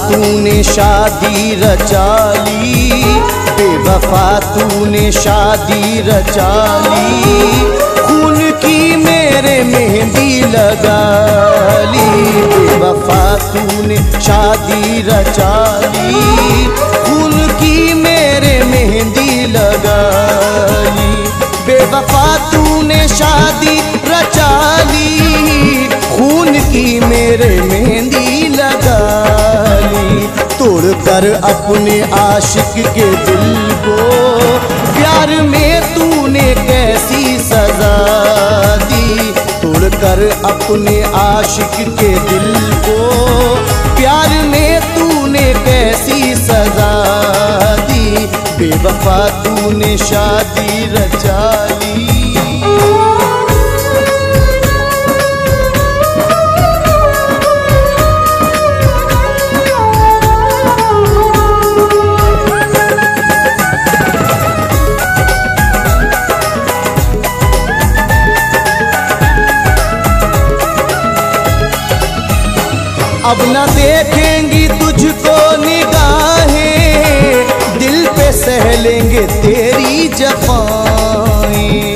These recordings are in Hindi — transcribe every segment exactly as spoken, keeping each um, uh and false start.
तूने शादी रचा ली, बेवफा तूने शादी रचा ली, खून की मेरे मेहंदी लगा ली। बेवफा तूने शादी रचा ली, खून की मेरे मेहंदी लगा ली। बेवफा तूने शादी रचा ली, खून की मेरे मेहंदी लगा ली। तोड़कर अपने आशिक के दिल को प्यार में तूने कैसी सजा दी। तोड़कर अपने आशिक के दिल को प्यार में तूने कैसी सजा दी। बेवफा तूने शादी रचा ली। अब न देखेंगी तुझको निगाहें, दिल पे सह लेंगे तेरी जफाएं।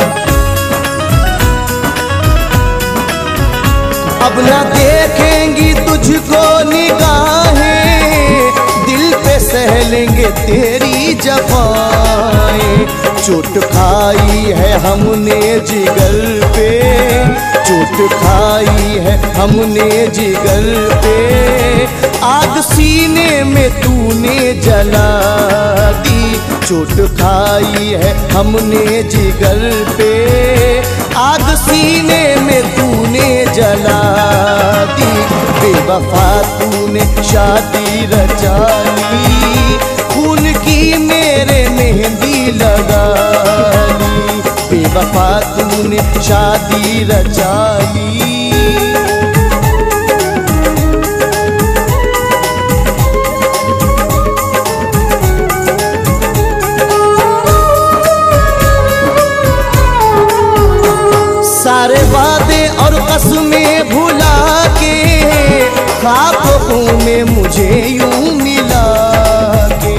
अब न देखेंगी तुझको निगाहें, दिल पे सह लेंगे तेरी जफाएं। चोट खाई है हमने जिगर पे, चोट खाई है हमने जिगर पे, आग सीने में तूने जला दी। चोट खाई है हमने जिगर पे, आग सीने में तूने जला दी। बेवफा तूने शादी रचा ली, खून की मेरे मेहंदी लगा ली। बेवफा तूने शादी रचा ली। सारे वादे और कसमें भुला के, ख्वाबों में मुझे यूं मिला के।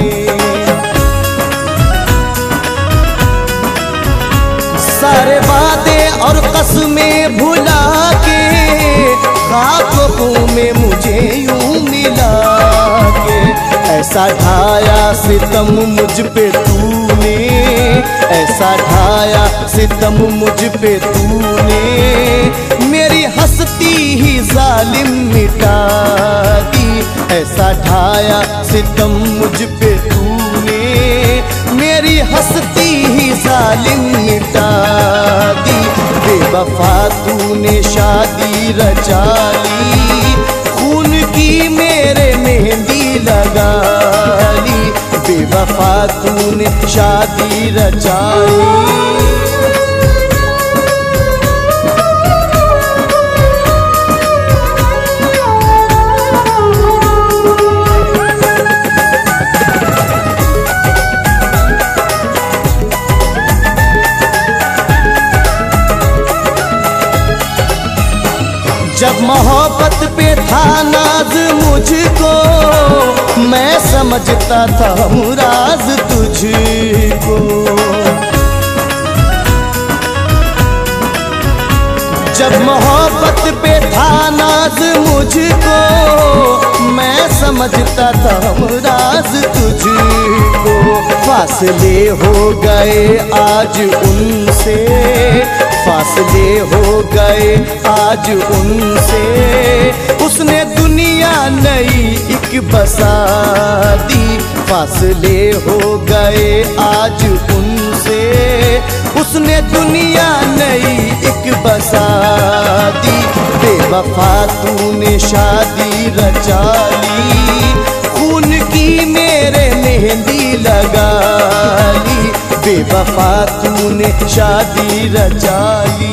सारे वादे और कसमें भुला के, ख्वाबों में मुझे यूं मिला के। ऐसा ढाया सितम मुझ पे तूने, ऐसा ढाया सितम मुझ पे तूने, मेरी हंसती ही जालिम मिटा दी। ऐसा ढाया सितम मुझ पे तूने, मेरी हंसती ही जालिम मिटा दी। बेवफा तूने शादी रचा ली, खून की मेरे मेहंदी लगा ली। बेवफा तूने शादी रचा ली। जब मोहब्बत पे था नाज मुझको, मैं समझता था मुराज तुझको। जब मोहब्बत पे था नाज मुझको, मैं समझता था मुराज तुझको। फासले हो गए आज उनसे, फासले हो गए आज उनसे, उसने दुनिया नई एक बसा दी। फासले हो गए आज उनसे, उसने दुनिया नई एक बसा दी। बेवफा तूने शादी रचा ली, खून की मेरे मेहंदी लगा ली। बेवफा तूने शादी रचा ली।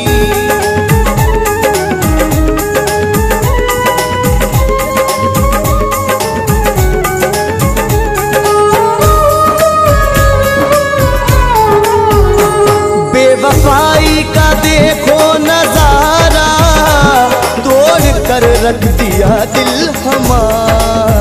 बेवफाई का देखो नजारा, तोड़ कर रख दिया दिल हमारा।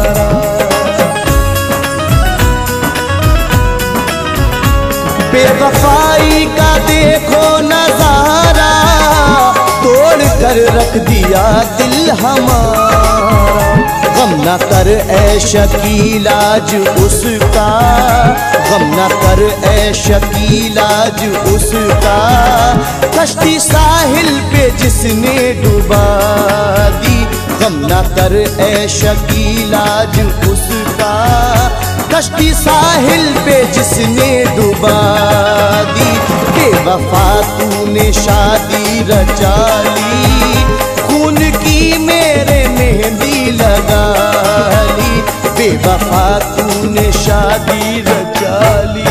बेवफाई का देखो नजारा, तोड़ कर रख दिया दिल हमारा। गम न कर ऐ शकीलाज उसका, गम न कर ऐ शकीलाज उसका, कश्ती साहिल पे जिसने डुबा दी। गम न कर ऐ शकीलाज उसका, कश्ती साहिल पे जिसने डुबा दी। बेवफा तूने शादी रचा ली, खून की मेरे मेहंदी लगा ली। बेवफा तूने शादी रचा ली।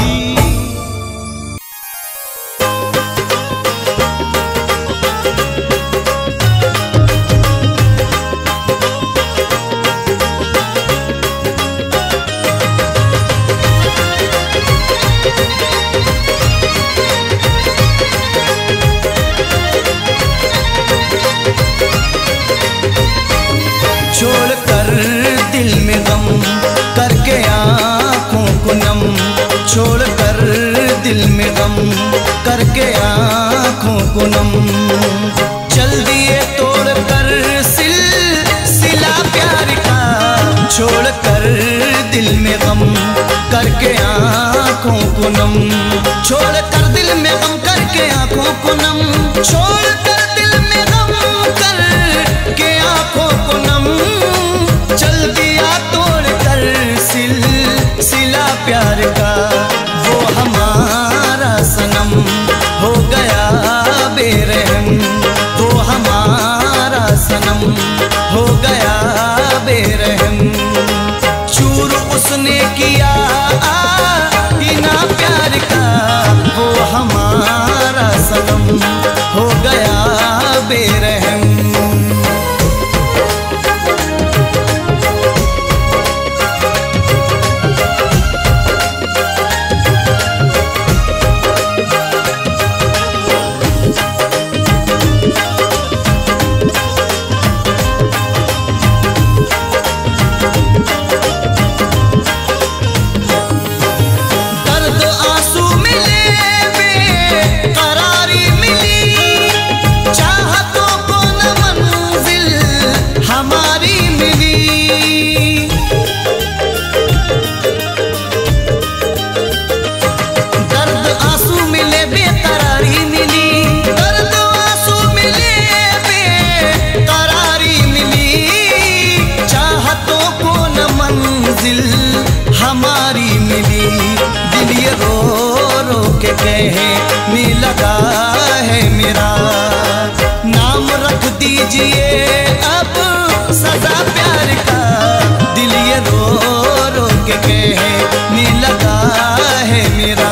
छोड़ कर दिल में गम करके आँखों को नम, छोड़ कर दिल में गम करके आँखों को नम, चल दिए तोड़ कर सिल सिला प्यार का। छोड़ कर दिल में गम करके आँखों को नम, छोड़ कर दिल में गम करके आँखों को नम, छोड़ कर दिल में गम करके आँखों को नम, चल दिया तोड़ कर सिल सिला प्यार का। वो हमारा सनम हो गया बेरहम, वो हमारा सनम हो गया बेरहम। चूर उसने किया इना प्यार का, वो हमारा सनम हो गया बेरहम। हमारी मिली, दिल ये रो रो के कहने लगा है मेरा, नाम रख दीजिए अब सजा प्यार का। दिल ये रो रो के कहने लगा है मेरा।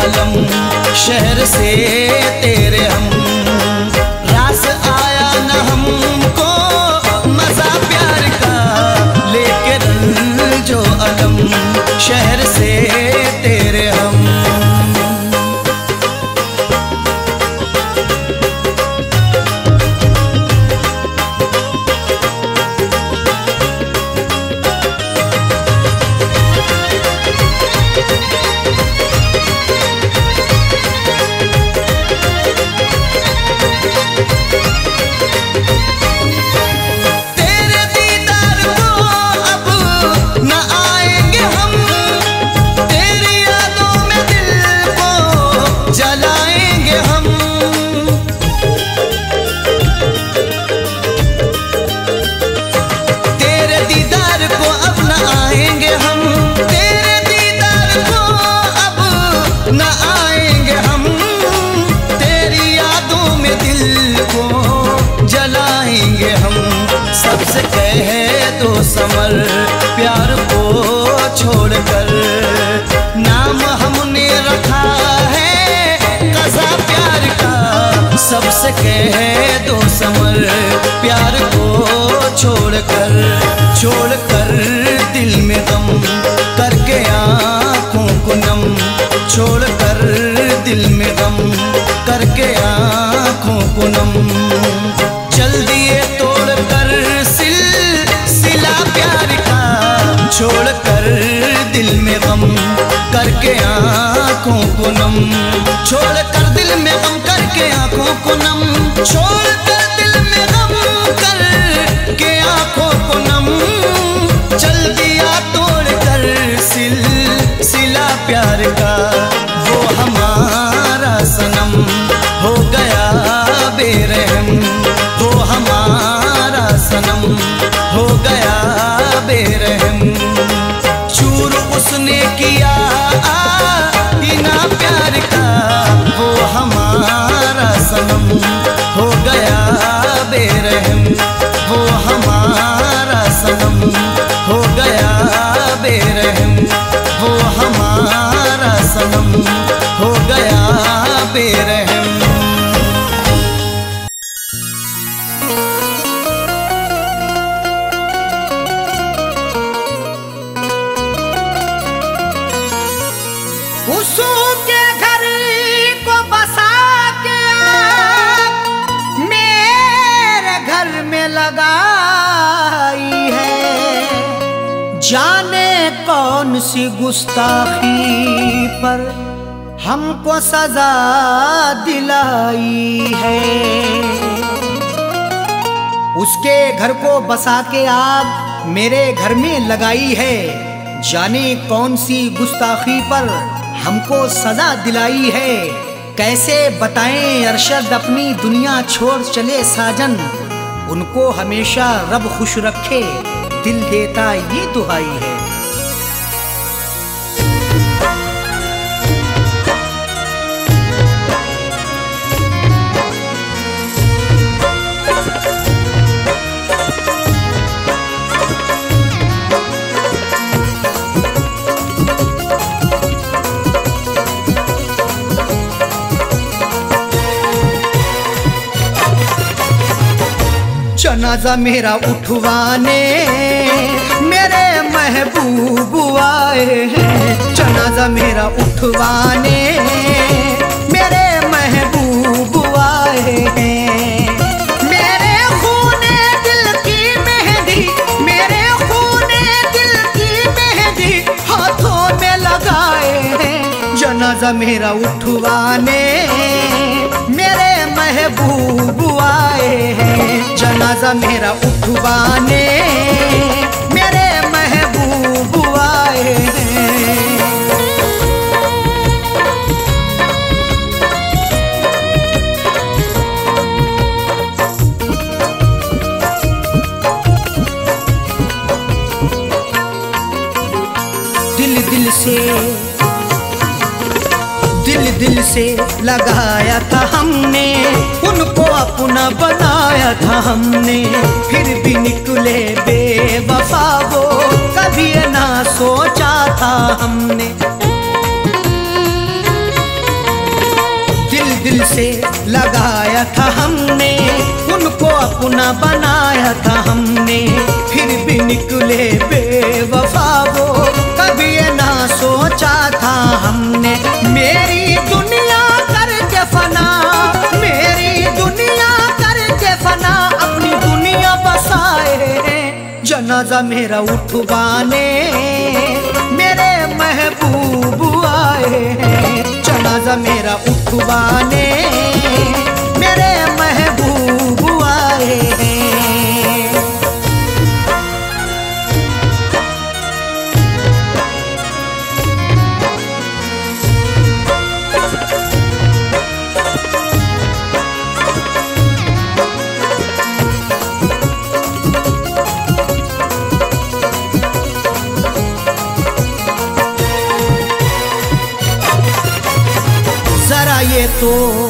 अलम, शहर से तेरे हम। रास आया न हमको मजा प्यार का, लेके रंग जो अलम, शहर से तेरे हम। सबसे कहे तो समर प्यार को छोड़कर, नाम हमने रखा है कज़ा प्यार का। सबसे कहे तो समर प्यार को छोड़कर, छोड़कर दिल में गम करके आँखों को नम, छोड़कर दिल में गम करके आँखों को नम। चल दिए तोड़ कर सिलसिला प्यार का, छोड़कर दिल में गम करके आँखों को नम, छोड़कर दिल में गम करके आँखों को नम, छोड़कर दिल में गम करके आँखों को नम। चल दिया तोड़ कर सिलसिला प्यार का, वो हमारा सनम हो गया बेरहम, वो हमारा सनम हो गया बेरहम। चूर उसने किया इना प्यार का, वो हमारा सनम हो गया बेरहम, वो हमारा सनम हो गया बेरहम, वो हमारा सनम हो गया बेरहम। उसके घर को बसा के मेरे घर में लगाई है, जाने कौन सी गुस्ताखी पर हमको सजा दिलाई है। उसके घर को बसा के आग मेरे घर में लगाई है, जाने कौन सी गुस्ताखी पर हमको सजा दिलाई है। कैसे बताएं अरशद अपनी दुनिया छोड़ चले साजन, उनको हमेशा रब खुश रखे दिल देता ये दुहाई है। जनाजा मेरा उठवाने मेरे महबूब आए हैं, जनाजा मेरा उठवाने मेरे महबूब आए हैं। मेरे खूने दिल की मेहंदी, मेरे खूने दिल की मेहंदी हाथों में लगाए हैं। जनाजा मेरा उठवाने मेरे महबूब आए हैं, जनाजा मेरा उठवाने मेरे महबूब आए हैं। दिल दिल से दिल दिल से लगाया था हमने, उनको अपना बनाया था हमने, फिर भी निकले बेवफा वो कभी ना सोचा था हमने। दिल से लगाया था हमने, उनको अपना बनाया था हमने, फिर भी निकले बेवफा वो, कभी ये ना सोचा था हमने। मेरी दुनिया करके फना, मेरी दुनिया करके फना, अपनी दुनिया बसाए, जनाजा मेरा उठवाने मेरे महबूब आए हैं, जनाजा मेरा उठवाने मेरे महबूब आए हैं। जरा ये तो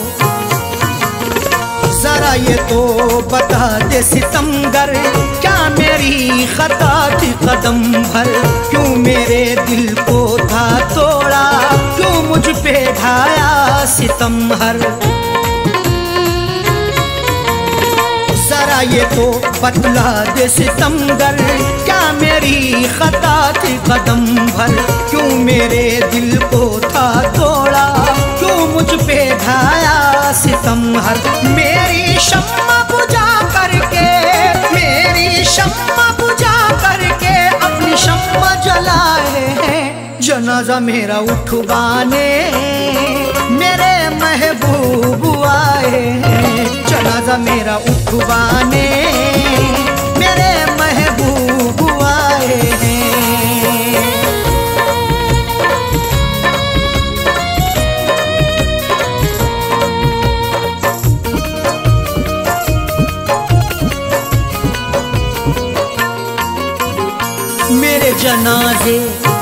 जरा ये तो बता दे सितमगर, क्या मेरी खता थी कदम भर, क्यों मेरे दिल को था तोड़ा, क्यों मुझ पे ढाया सितम हर। जरा ये तो बतला दे सितमगर, क्या मेरी खता थी कदम भर, क्यों मेरे दिल को था तोड़ा, क्यों मुझ पे ढाया सितम हर। मेरी शम्मा बुझा करके, मेरी शम्मा बुझा करके, अपनी शम्मा जलाए, जनाजा मेरा उठवाने मेरे महबूब आए, जनाजा मेरा उठवाने मेरे महबूब आए हैं। मेरे जनाजे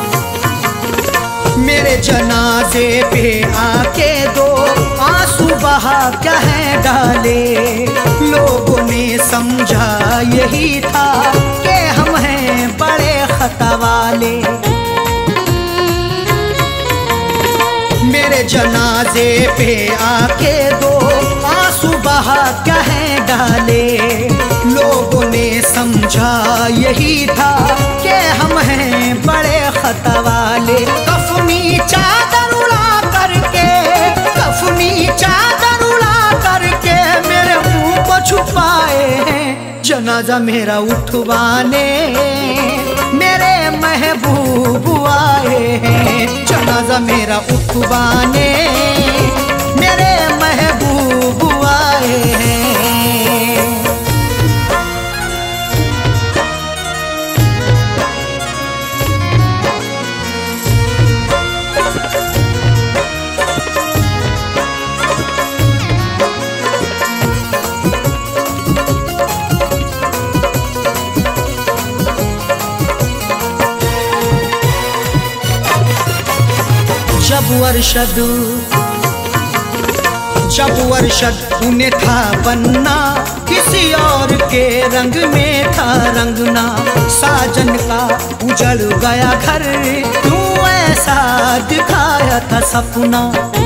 मेरे जनाजे पे आके दो आंसू बहा क्या है डाले, लोगों ने समझा यही था कि हम हैं बड़े खता वाले। मेरे जनाजे पे आके दो आंसू बहा क्या है डाले, लोगों ने समझा यही था कि हम हैं बड़े खता वाले। कफनी चादर उड़ा करके, कफनी चादर उड़ा करके मेरे मुंह को छुपाए हैं, जनाजा मेरा उठवाने मेरे महबूब आए हैं, जनाजा मेरा उठवाने मेरे महबूब आए हैं। जब वर्षद जब वर्षद उन्हें था बनना, किसी और के रंग में था रंगना, साजन का उजड़ गया घर, क्यों ऐसा दिखाया था सपना।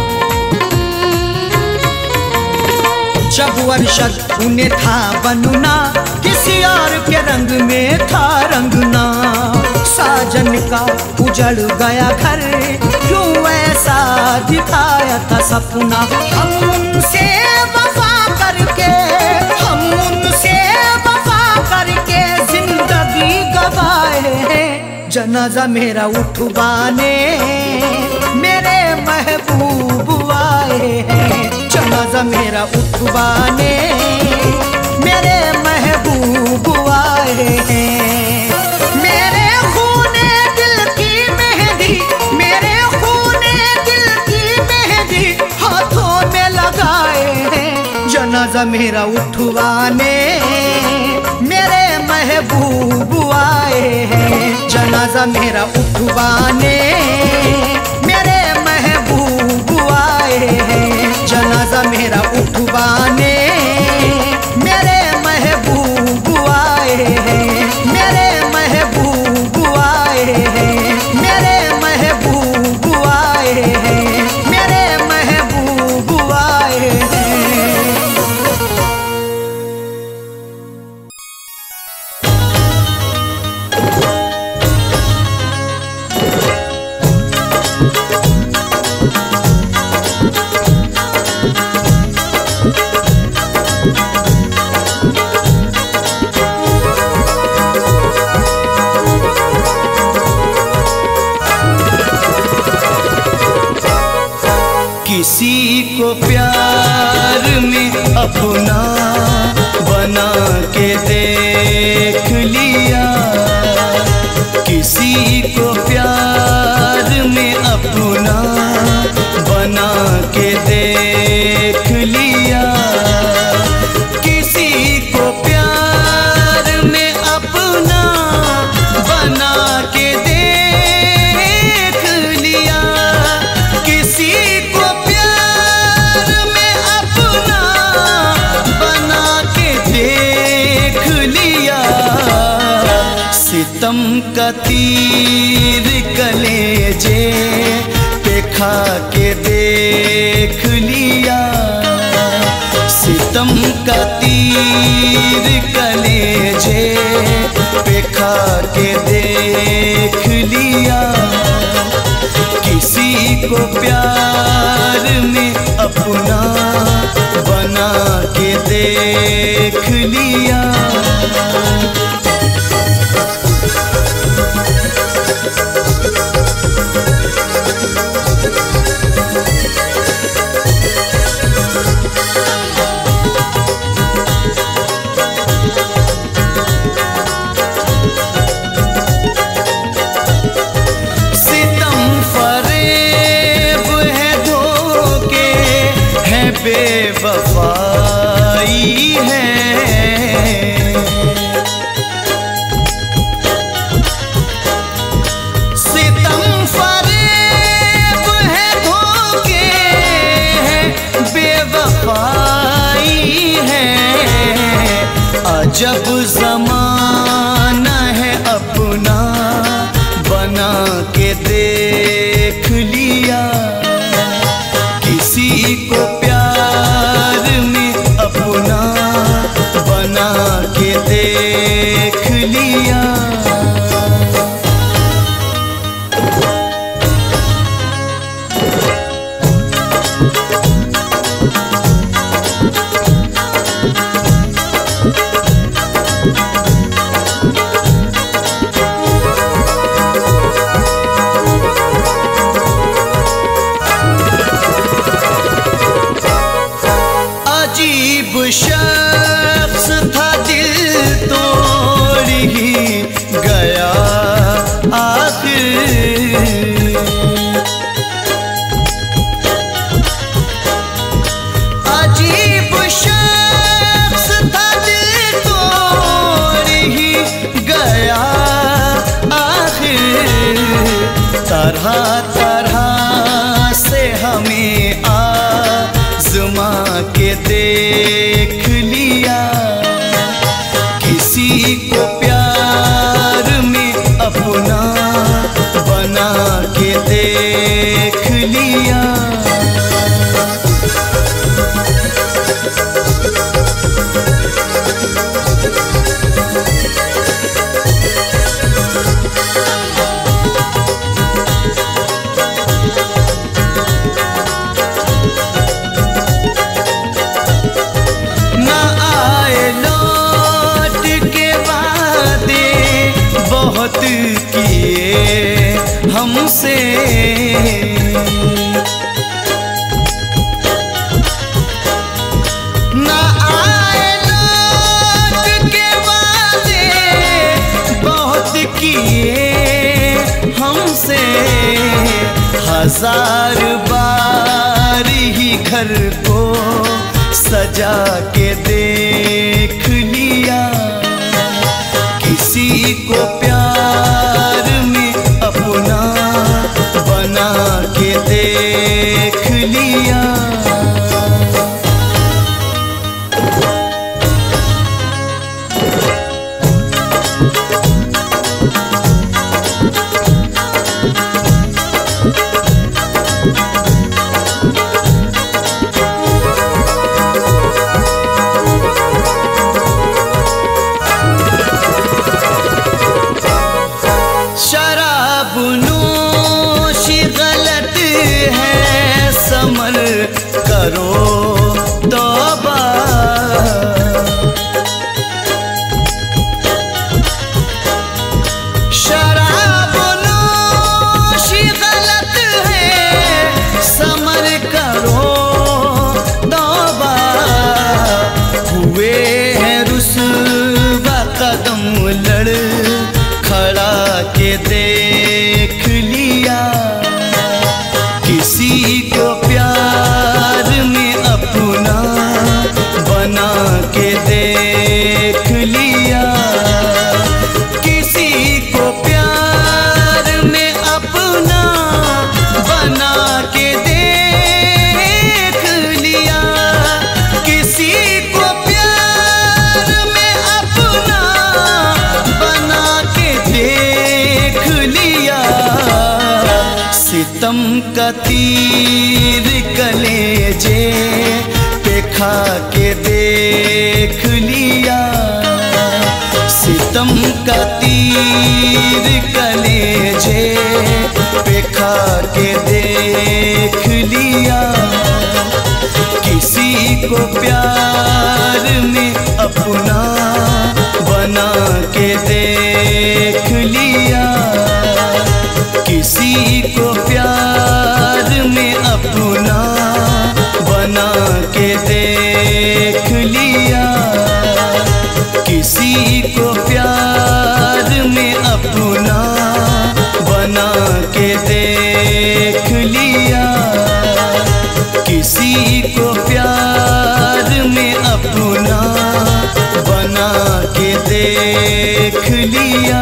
जब वर्षद उन्हें था बनना, किसी और के रंग में था रंगना, साजन का उजड़ गया घर, क्यों ऐसा दिखाया था सपना। हम उनसे वफा करके, हम उनसे वफा करके जिंदगी गवाए हैं, जनाजा मेरा उठवाने मेरे महबूब आए हैं, जनाजा मेरा उठवाने मेरे महबूब आए हैं। मेरे खूने दिल की मेहंदी, मेरे खूने दिल की मेहंदी हाथों में लगाए हैं, जनाजा मेरा उठवाने मेरे महबूब आए हैं, जनाजा मेरा उठवाने मेरे महबूब आए हैं, जनाजा मेरा उठवाने मेरे महबूब आए हैं, मेरे महबूब आए हैं, मेरे महबूब आए हैं, मेरे महबूब आए किसी को प्यार में अपना बना के देख लिया, किसी को प्यार में अपना बना के देख लिया, किसी को प्यार में अपना बना के देख लिया, किसी को प्यार में अपना बना के देख लिया। सितम का तीर कलेजे पे खा के देख लिया, सितम का तीर कलेजे पे खा के देख लिया, किसी को प्यार में अपना बना के देख लिया। बेवफाई है, सितम फरेब है, धोखे है, बेवफाई है। अजब ज़माना है अपना बना के देख लिया, किसी को प्यार में अपना बना के देख लिया। अजीब शख्स था, दिल तोड़ ही गया आखिर, अजीब शख्स था, दिल तोड़ ही गया आखिर। तरह तरह से हमें आज़मा के देख लिया, किसी को प्यार में अपना बना के देख लिया। किए हमसे ना आए लौट के वादे, बहुत किए हमसे। हजार बार ही घर को सजा के देख लिया, किसी को प्यार में अपना बना के देख लिया। करो किसी को प्यार में अपना बना के देख लिया, किसी को प्यार में अपना बना के देख लिया, किसी को प्यार में अपना बना के देख लिया। सितम का तीर कलेजे पे खा के देख लिया, सितम का तीर कलेजे पे खा के देख लिया। किसी को प्यार में अपना बना के देख लिया, किसी को प्यार में अपना बना के देख लिया, किसी को प्यार में अपना बना के देख लिया, किसी को प्यार में अपना बना के देख लिया।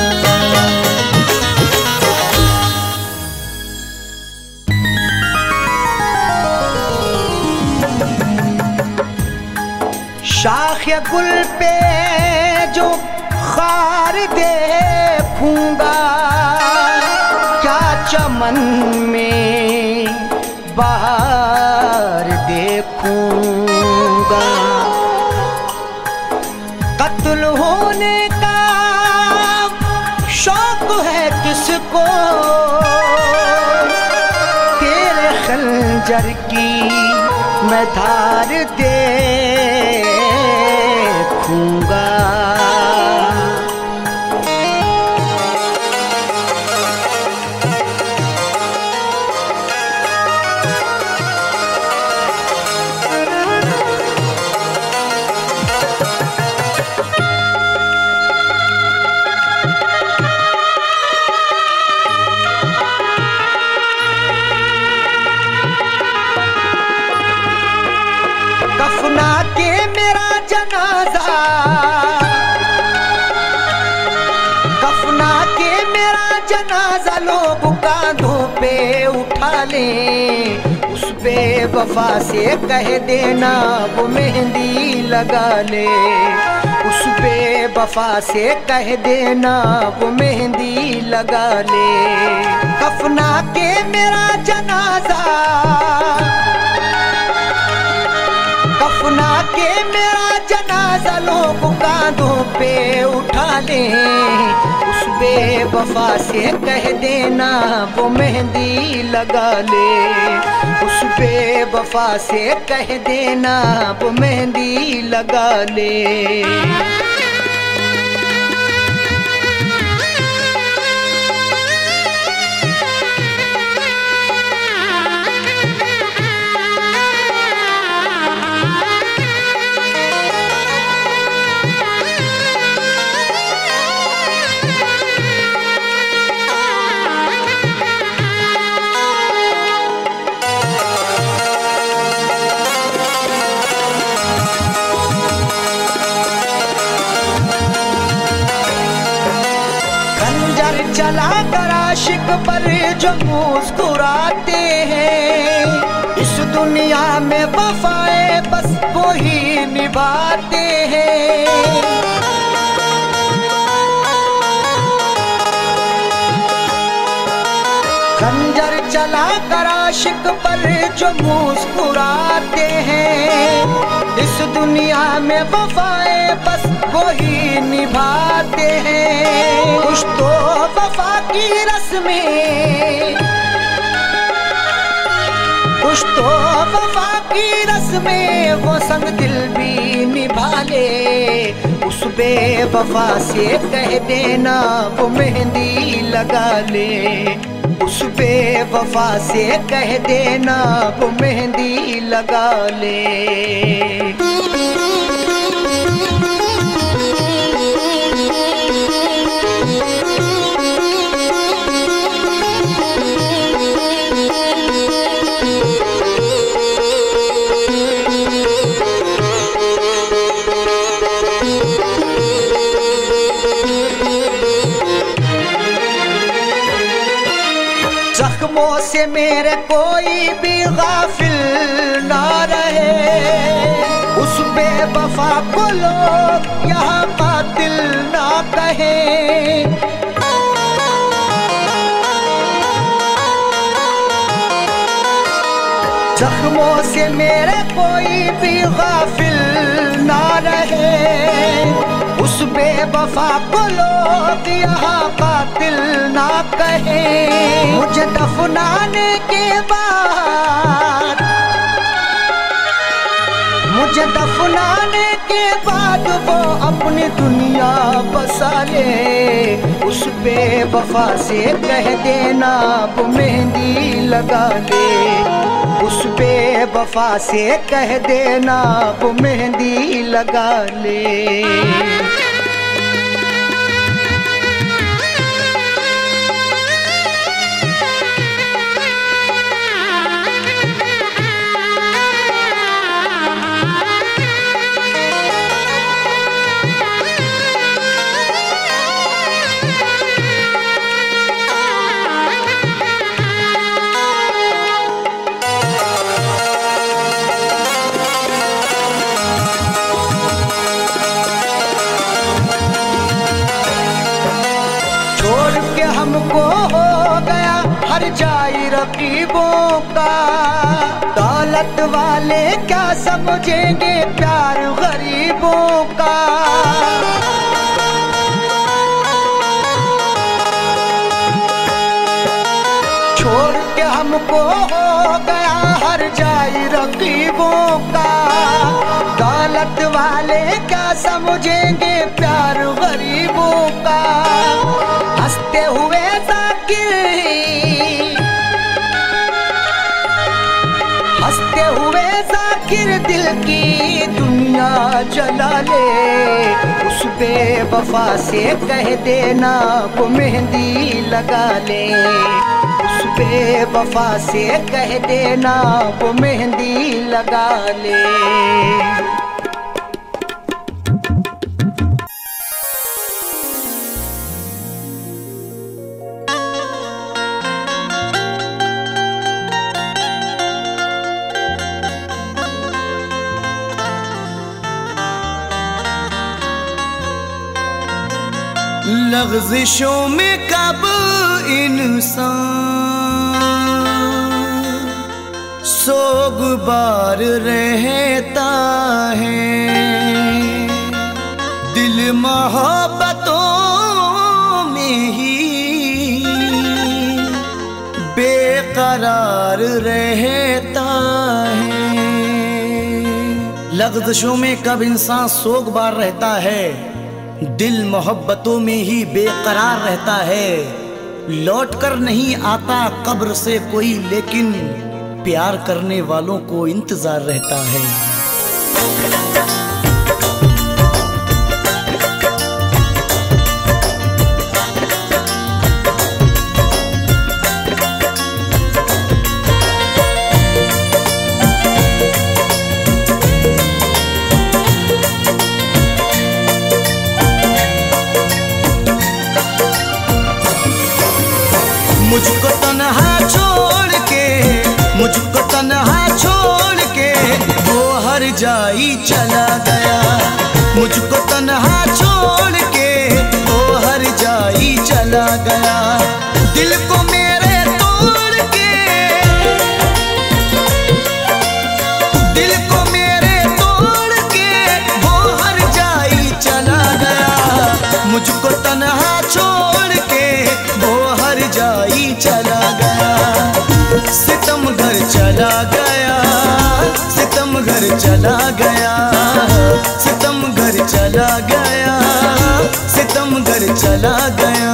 शाख गुल पे जो खार देखूंगा, क्या चमन में बहार देखूंगा। कत्ल होने का शौक है किसको, तेरे खंजर की मैं धार देखूंगा। कफना के मेरा जनाजा, कफना के मेरा जनाजा लोग कांधों पे उठा लें, उस बेवफा से कह देना वो मेहंदी लगा ले, उस बेवफा से कह देना वो मेहंदी लगा ले। कफना के मेरा जनाजा, कफना के मेरा जनाजा लोग कांधों पे उठा लें, उस बेवफा से कह देना वो मेहंदी लगा ले, उस बेवफा से कह देना वो मेहंदी लगा ले। चला कर आशिक पर जो मुस्कुराते हैं, इस दुनिया में वफाएं बस वो ही निभाते हैं। खंजर चला कर आशिक पर जो मुस्कुराते हैं, इस दुनिया में वफाएं बस वो ही निभाते हैं। कुछ तो वफा की रस्में, कुछ तो वफा की रस्में वो संग दिल भी निभा ले, उस बेवफा से कह देना वो मेहंदी लगा ले, उस बेवफा से कह देना वो मेहंदी लगा ले। से मेरे कोई भी गाफिल ना रहे, उस बेवफा को लोग यहाँ कातिल ना कहें। जख्मों से मेरे कोई भी गाफिल ना रहे, उस बेवफा को लोग यहाँ कातिल ना कहें। मुझे दफनाने के बाद मुझे दफनाने के बाद वो अपनी दुनिया बसा ले, उस बेवफा से कह देना वो मेहंदी लगा ले, उस बेवफा से कह देना वो मेहंदी लगा ले। हमको हो गया हर जाई रकीबों का, दौलत वाले क्या समझेंगे प्यार गरीबों का। छोड़ के हमको हो गया हर जाई रकीबों का, दौलत वाले क्या समझेंगे प्यार गरीबों का। हंसते हुए जाकिर हंसते हुए जाकिर दिल की दुनिया जला ले, उस बेवफा से कह देना वो मेहंदी लगा ले, उस बेवफा से कह देना वो मेहंदी लगा ले। लग़्ज़िशों में कब इंसान सोगवार रहता है, दिल मोहब्बतों में ही बेकरार रहता है। लग़्ज़िशों में कब इंसान सोगवार रहता है, दिल मोहब्बतों में ही बेकरार रहता है। लौट कर नहीं आता कब्र से कोई, लेकिन प्यार करने वालों को इंतजार रहता है। मुझको तन्हा छोड़ के मुझको तन्हा छोड़ के वो हर जाई चला गया, मुझको तन्हा छोड़ के वो हर जाई चला गया। दिल को मेरे तोड़ के दिल को मेरे तोड़ के वो हर जाई चला गया, मुझको तन्हा छोड़ के वो हर जाई चला गया। सितम घर चला गया, सितम घर चला गया, सितम घर चला गया, सितम घर चला गया।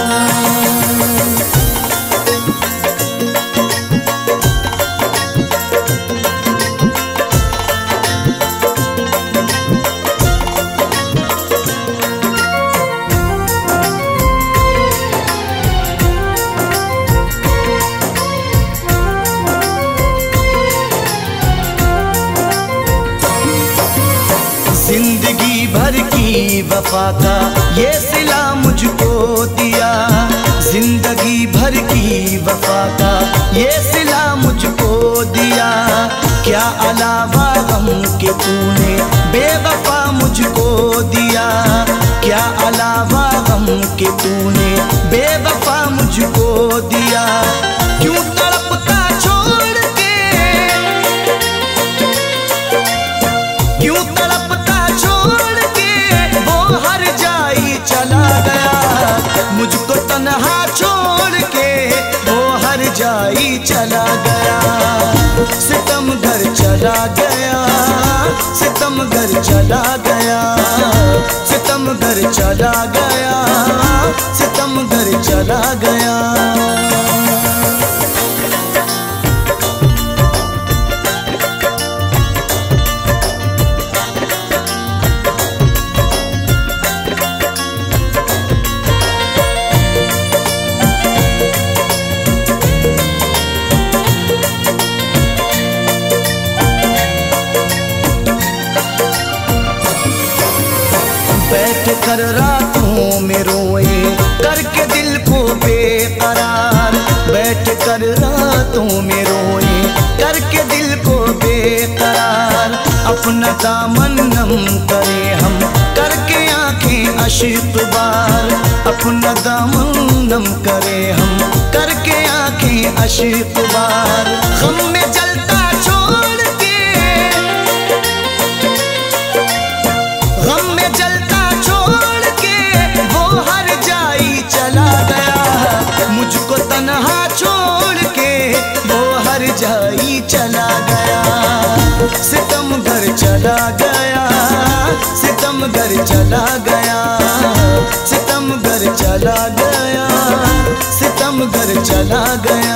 जिंदगी भर की वफा का ये सिला मुझको दिया, जिंदगी भर की वफा का ये सिला मुझको दिया, क्या अलावा गम के तूने बेवफा मुझको दिया, क्या अलावा गम के तूने बेवफा मुझको दिया। क्यों तड़पता छोड़ के, क्यों तड़पता छोड़ के वो हर जाई चला गया, मुझको तन्हा छोड़ के वो हर जाई चला गया। सितम घर चला गया, सितम घर चला गया, सितम घर चला गया, सितम घर चला गया। बैठ कर रातों में रोए करके दिल को बेकरार, बैठ कर रातों में रोए करके दिल को बेकरार। अपना दामन नम करे हम करके आंखें अशिक बार, अपना दामन नम करे हम करके आंखें अशिक बार। गम में जलता छोड़ के, गम में जलता छोड़ के वो हर जाई चला गया, मुझको तन्हा छोड़ के वो हर जाई चला गया। सितम घर चला गया, सितम घर चला गया, सितम घर चला गया, सितम घर चला गया।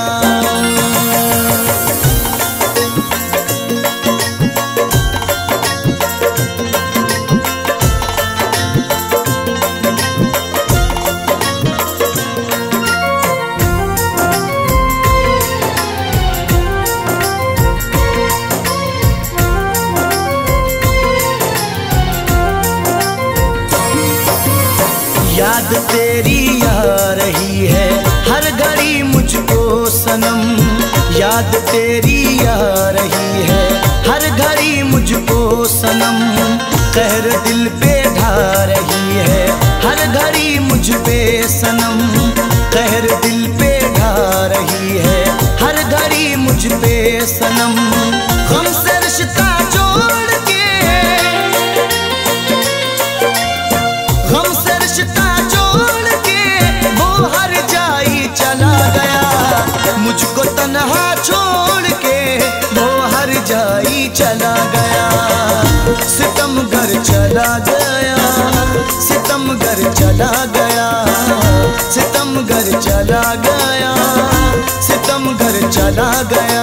याद तेरी आ रही है हर घड़ी मुझको सनम, याद तेरी आ रही है हर घड़ी मुझको सनम। कहर दिल पे ढा रही है हर घड़ी मुझ पे सनम, कहर दिल पे ढा रही है हर घड़ी मुझ पे सनम। गम से रिश्ता जोड़ के, गम से रिश्ता जोड़ के वो हर जाई चला गया, मुझको तन्हा छोड़ के वो हर जाई चला गया। सितम घर चला गया, सितम घर चला गया, सितम घर चला गया, सितम घर चला गया।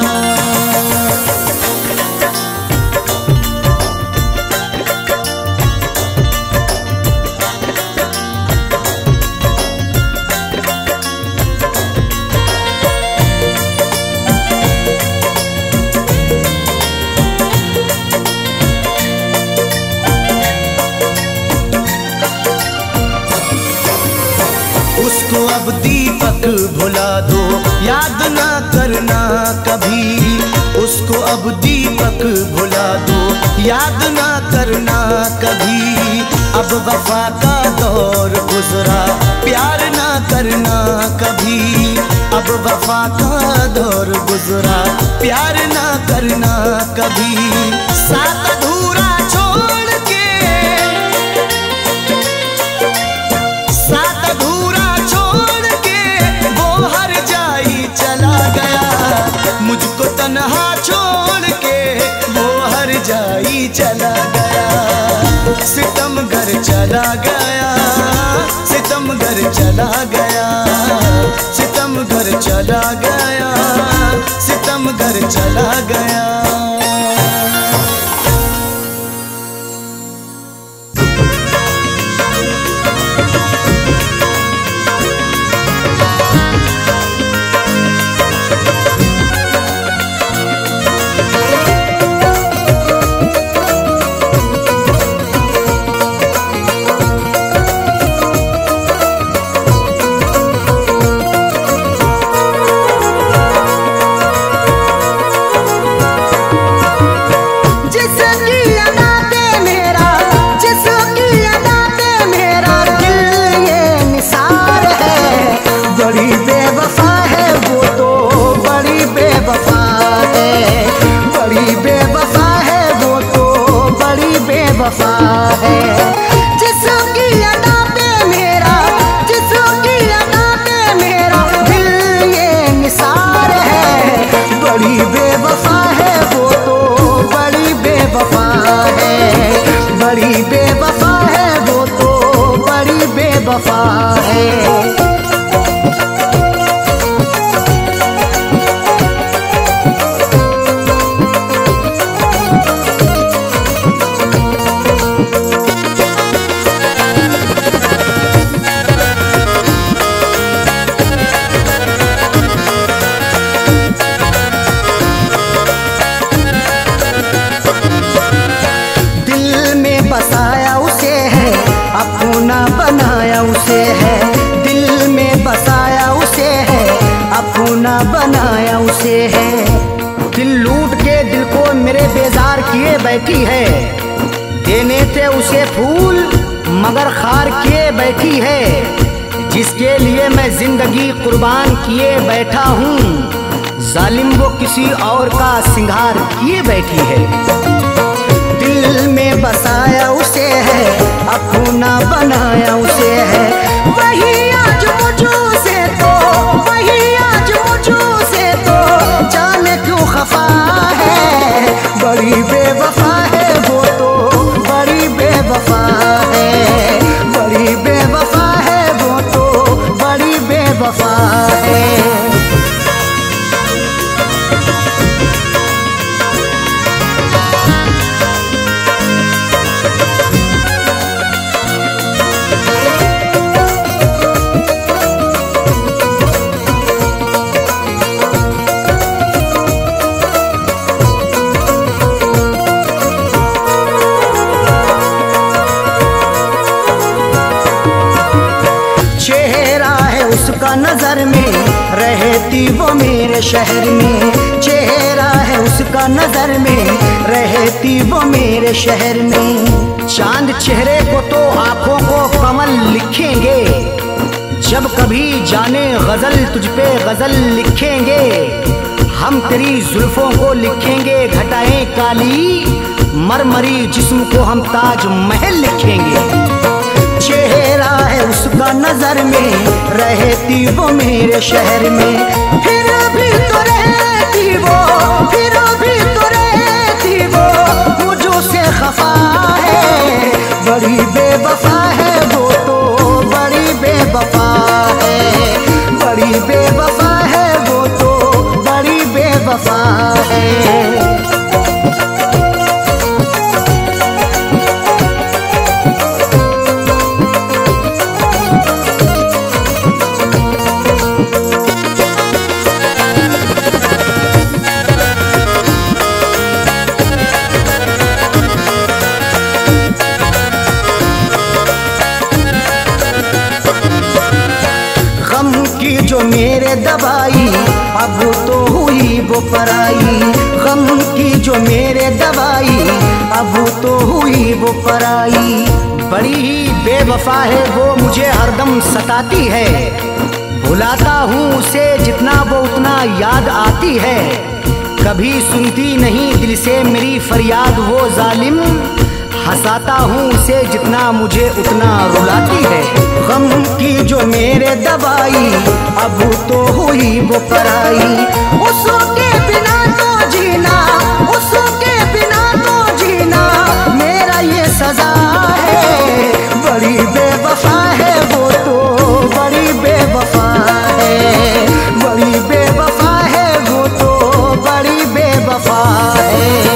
उसको अब दीपक भुला दो, याद ना करना कभी, उसको अब दीपक भुला दो, याद ना करना कभी। अब वफा का दौर गुजरा, प्यार ना करना कभी, अब वफा का दौर गुजरा, प्यार ना करना कभी। साथ अधूरा छोड़ के, साथ अधूरा छोड़ के वो हर जाई चला गया, मुझको तन्हा छोड़ के वो हर जाई चला गया। सितम घर चला गया, सितम घर चला गया, सितम घर चला गया, सितम घर चला गया। बड़ी बेवफा है वो तो, बड़ी बेवफा है, बड़ी बेवफा है वो तो, बड़ी बेवफा है। बसाया उसे है, अपना बनाया उसे है, दिल में बसाया उसे है, अपना बनाया उसे है। दिल लूट के दिल को मेरे बेजार किए बैठी है, देने थे उसे फूल मगर खार किए बैठी है। जिसके लिए मैं जिंदगी कुर्बान किए बैठा हूँ, जालिम वो किसी और का सिंगार किए बैठी है। दिल में बसाया उसे है, अपना बनाया उसे है, वही आज मुझो से तो, वही आज मुझो से तो जाने क्यों खफा है। बड़ी बेवफा है वो तो, बड़ी बेवफा है, बड़ी बेवफा है वो तो, बड़ी बेवफा है। उसका नजर में रहती वो मेरे शहर में, चेहरा है उसका नजर में रहती वो मेरे शहर में। चांद चेहरे को तो आंखों को कमल लिखेंगे, जब कभी जाने गजल तुझ पे गजल लिखेंगे। हम तेरी जुल्फों को लिखेंगे घटाएं काली, मरमरी जिस्म को हम ताज महल लिखेंगे। चेहरा है उसका नजर में रहती वो मेरे शहर में, फिर भी तो रहती वो, फिर भी तो रहती वो मुझो से खफा है। बड़ी बेवफा है वो तो, बड़ी बेवफा है, बड़ी बेवफा है वो तो, बड़ी बेवफा है। जो मेरे दवाई अब तो हुई वो पराई, गम की जो मेरे दवाई अब तो हुई वो पराई। बड़ी ही बेवफा है वो, मुझे हरदम सताती है, भुलाता हूँ उसे जितना वो उतना याद आती है। कभी सुनती नहीं दिल से मेरी फरियाद वो जालिम, हंसाता हूँ उसे जितना मुझे उतना रुलाती है। गम की जो मेरे दवाई अब तो हुई वो पराई, उसके बिना तो जीना, उसके बिना तो जीना मेरा ये सजा है। बड़ी बेवफा है वो तो, बड़ी बेवफा है, बड़ी बेवफा है वो तो, बड़ी बेवफा है।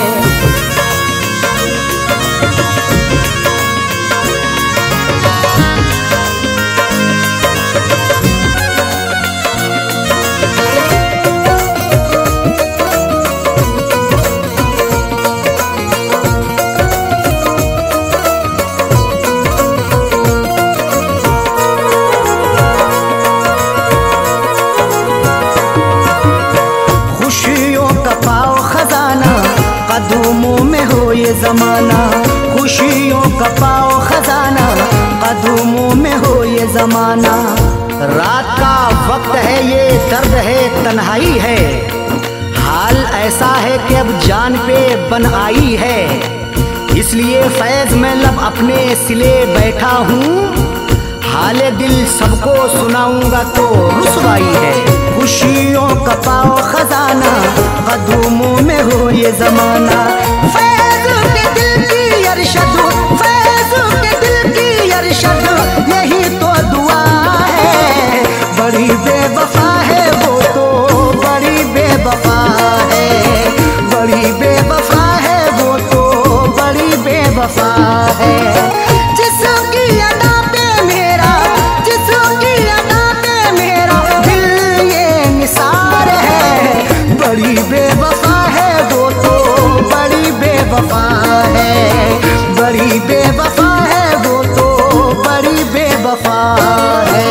कदमों में हो ये जमाना, खुशियों का पाओ खजाना, कदमों में हो ये जमाना। रात का वक्त है ये दर्द है तन्हाई है, हाल ऐसा है कि अब जान पे बन आई है। इसलिए फैज में लब अपने सिले बैठा हूँ, हाले दिल सबको सुनाऊंगा तो रुसवाई है। खुशियों का पाओ खजाना, जादू मुंह में हो ये जमाना। फैज के दिल की अरशद, फैज के दिल की अरशद, यही तो दुआ है। बड़ी बेवफा है वो तो, बड़ी बेवफा है, बड़ी बेवफा है वो तो, बड़ी बेवफा है। जिसकी अदा पे मेरा, जिसकी अदा पे मेरा दिल ये निसार है। बड़ी बेवफा है वो तो, बड़ी बेवफा है, बड़ी बेवफा है वो तो, बड़ी बेवफा है।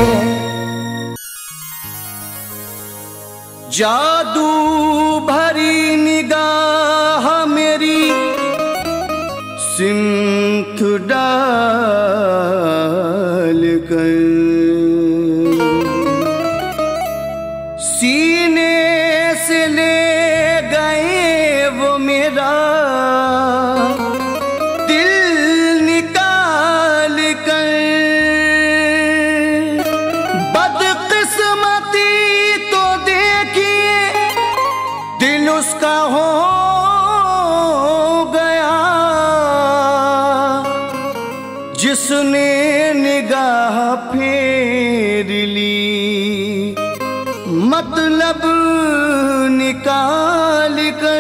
जादू भरी निगाह मेरी सिमत डाल कर, सीने से ले गए वो मेरा दिल निकाल कर। बदकिस्मती तो देखिए दिल उसका हो गया, जिसने निगाह फेर ली मतलब निकाल कर।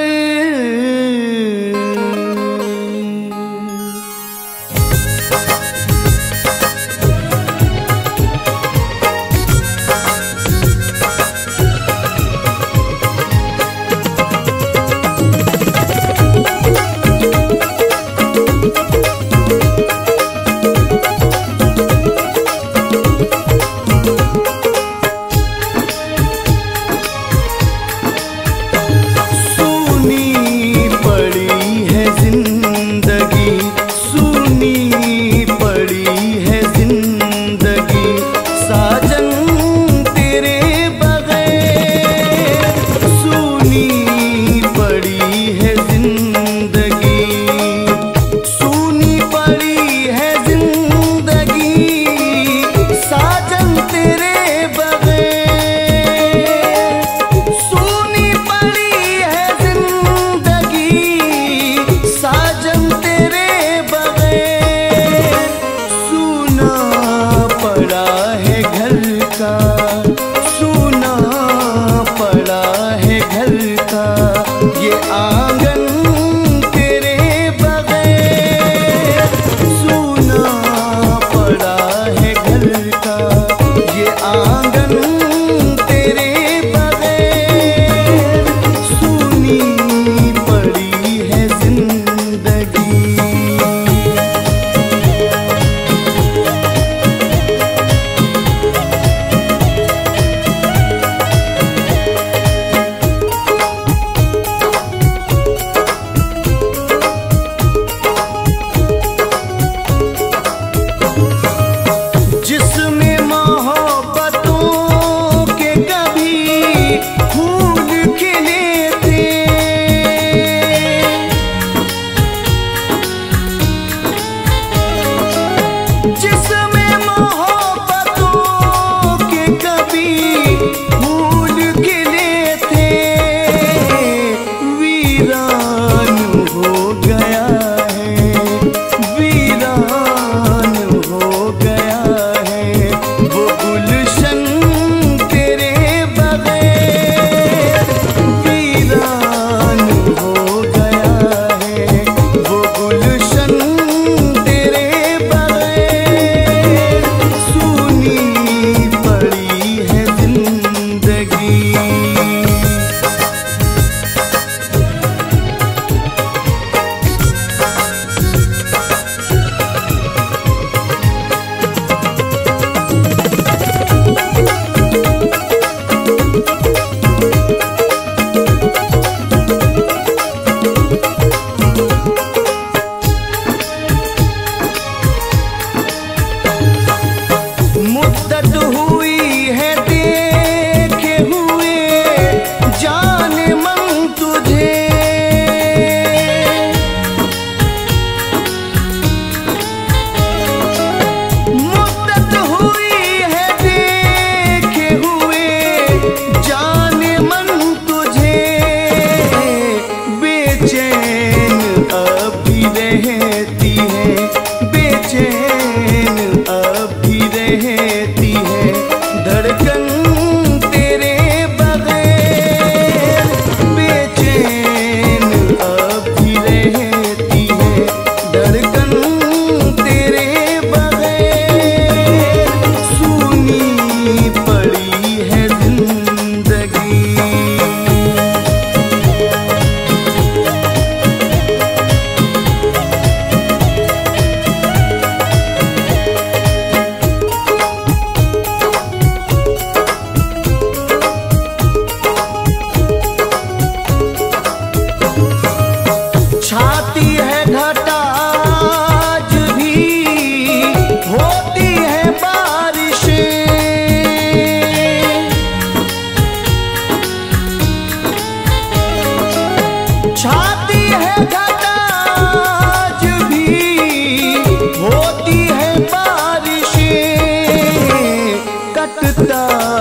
छाती है घटाज भी होती है बारिशें, कटता